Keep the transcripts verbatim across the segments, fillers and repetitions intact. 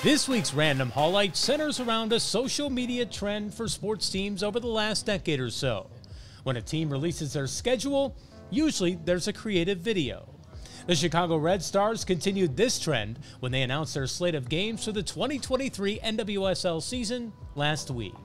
This week's Random Hawlight centers around a social media trend for sports teams over the last decade or so. When a team releases their schedule, usually there's a creative video. The Chicago Red Stars continued this trend when they announced their slate of games for the twenty twenty-three N W S L season last week.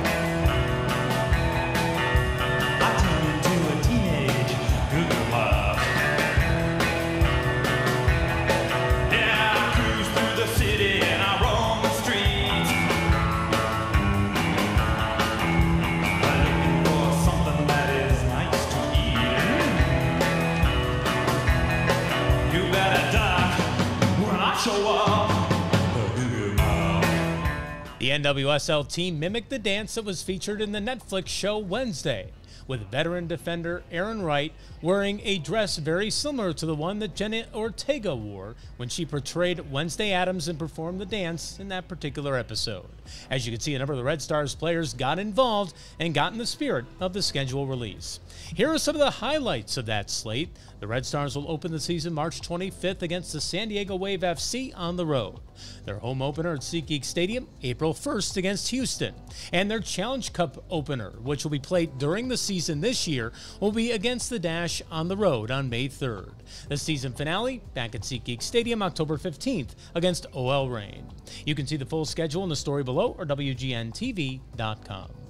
The N W S L team mimicked the dance that was featured in the Netflix show Wednesday, with veteran defender Aaron Wright wearing a dress very similar to the one that Jenna Ortega wore when she portrayed Wednesday Addams and performed the dance in that particular episode. As you can see, a number of the Red Stars players got involved and got in the spirit of the schedule release. Here are some of the highlights of that slate. The Red Stars will open the season March twenty-fifth against the San Diego Wave F C on the road. Their home opener at SeatGeek Stadium, April first against Houston. And their Challenge Cup opener, which will be played during the season this year, will be against the Dash on the road on May third. The season finale, back at SeatGeek Stadium, October fifteenth against O L Reign. You can see the full schedule in the story below or W G N T V dot com.